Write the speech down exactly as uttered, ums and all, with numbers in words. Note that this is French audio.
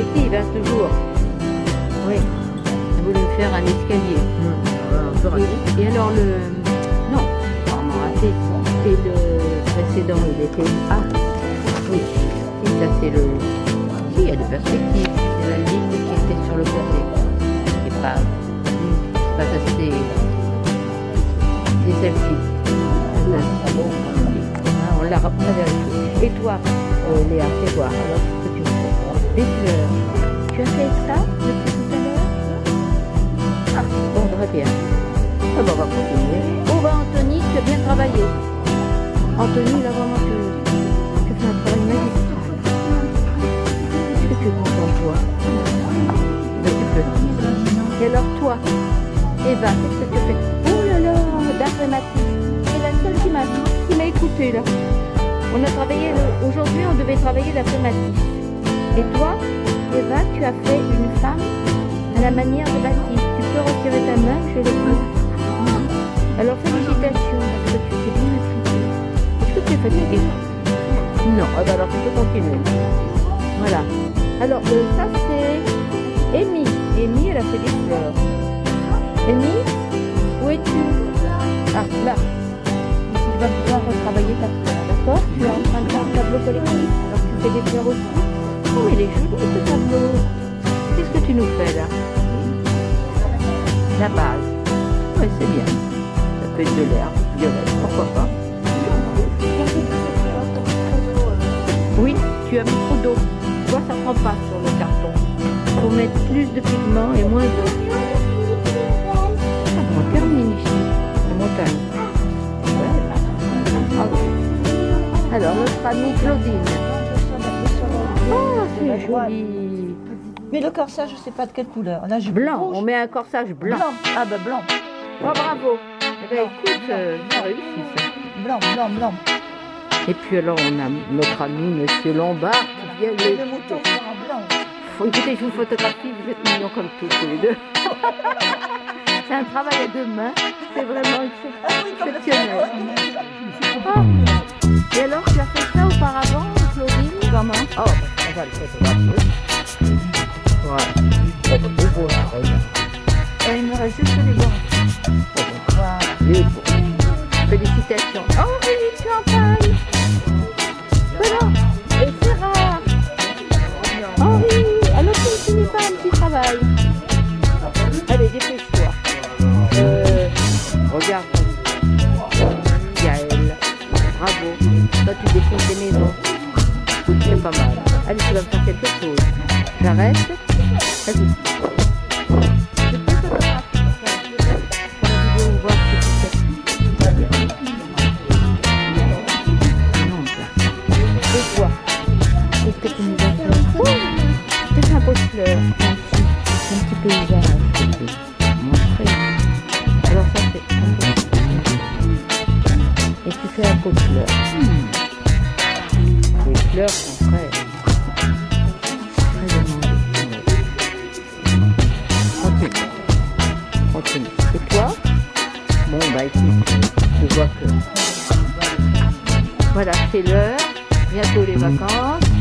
perspective, hein, toujours. Oui. J'ai voulu me faire un escalier. Mmh. Et, et alors le... Non, vraiment raté. Et le précédent, il était... Ah, oui. Et ça, c'est le... Si, il y a des perspectives. C'est la ligne qui était sur le côté. C'est pas... C'est pas ça, c'est... C'est celle-ci. Ah, on l'a vérifié. Et toi, euh, Léa, fais voir. Alors, ce que tu fais. Des fleurs. Tu as fait ça depuis tout à l'heure? Ah, bon, très bien. Ah, bon, on va continuer. Oh, bah, Anthony, tu as bien travaillé. Anthony, là, vraiment, tu, tu fais un travail magistral. Est-ce que tu es content, toi? Ben, tu peux. Et alors, toi, Eva, qu'est-ce que tu fais? Oh là là, d'après Mathis. C'est la seule qui m'a qui m'a écouté, là. On a travaillé, le... aujourd'hui, on devait travailler d'après Mathis. Et toi, Eva, tu as fait une femme à la manière de Baptiste. Tu peux retirer ta main, je vais l'écouter. Alors félicitations, parce que tu t'es bien appliqué. Est-ce que tu es fatigué? Non, ah bah alors tu peux continuer. Voilà. Alors euh, ça c'est Amy. Amy, elle a fait des fleurs. Amy, où es-tu? Ah, là. Tu vas pouvoir retravailler ta fleur, d'accord? Tu es en train de faire un tableau collectif. Alors tu fais des fleurs aussi. Oh, il est joli ce tableau. Qu'est-ce que tu nous fais là? La base. Oui, c'est bien. Ça peut être de l'herbe, violette, pourquoi pas. Oui, tu as mis trop d'eau. Tu vois, ça prend pas sur le carton. Il faut mettre plus de pigments et moins d'eau. Ah, on termine ici, la montagne. Ouais. Ah. Alors, notre amie Claudine. Oh, c'est joli. Mais le corsage, je sais pas de quelle couleur. Là, blanc, rouge. on met un corsage blanc. Blanc. Ah bah blanc. Oh, bravo. Eh bien, écoute, euh, j'ai réussi ça. Blanc, blanc, blanc. Et puis alors, on a notre ami Monsieur Lombard qui vient les... Le mouton sera blanc. Faut, écoutez, je vous photographie, vous êtes mignons comme tous, tous les deux. C'est un travail à deux mains. C'est vraiment exceptionnel. Ah. Et alors, tu as fait ça auparavant, Claudine? Comment? Oh, on va le photographier. Voilà. Oh, bah, c'est beau, là, regarde. Et il me reste juste les bons. Voilà. Il est beau. Félicitations. Henri, tu en parles? Voilà. Et c'est rare. Henri, alors tu ne finis pas un petit travail? Allez, dépêche-toi. Euh, regarde. Gaëlle. Bravo. Toi, tu dessines tes maisons. C'est pas mal. Allez, tu vas me faire quelque chose. J'arrête. Vas-y. Je peux photographier pour la vidéo, voir ce que tu fais. Et toi, qu'est-ce que tu nous as fait? Oh, c'est un pot de fleurs. Un petit, un petit paysage. Je peux montrer. Alors ça, c'est un pot de fleurs. Et tu fais un pot de fleurs. Les fleurs sont très, très demandées. Continue. Continue. Et toi? Bon, bah écoute, je vois que... Voilà, c'est l'heure. Bientôt les vacances.